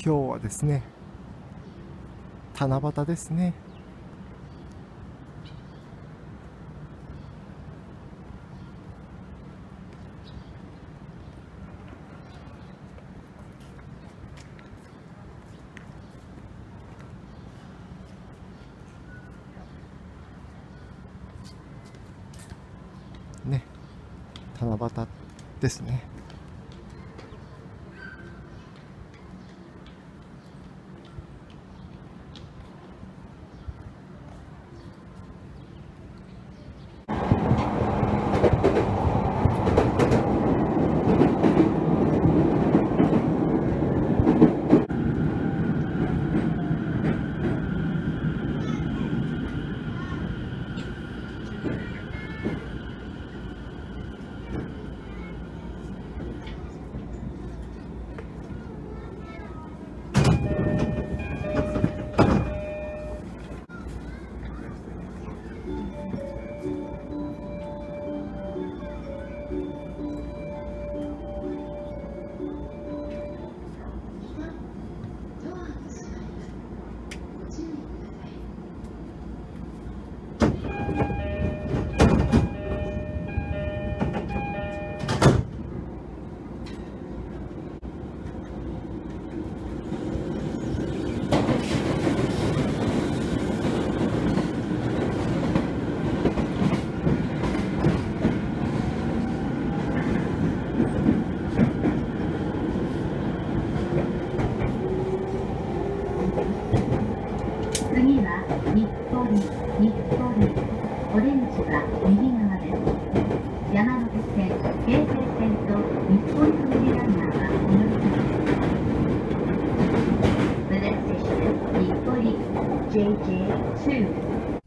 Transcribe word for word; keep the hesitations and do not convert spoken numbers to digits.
今日はですね、七夕ですね。ね、七夕ですね。 次は日暮里、日暮里、オレンジが右側です。山手線、京成線と日暮里組ランナーがお乗り換えです。The next station is 日暮里 ジェイジェイツー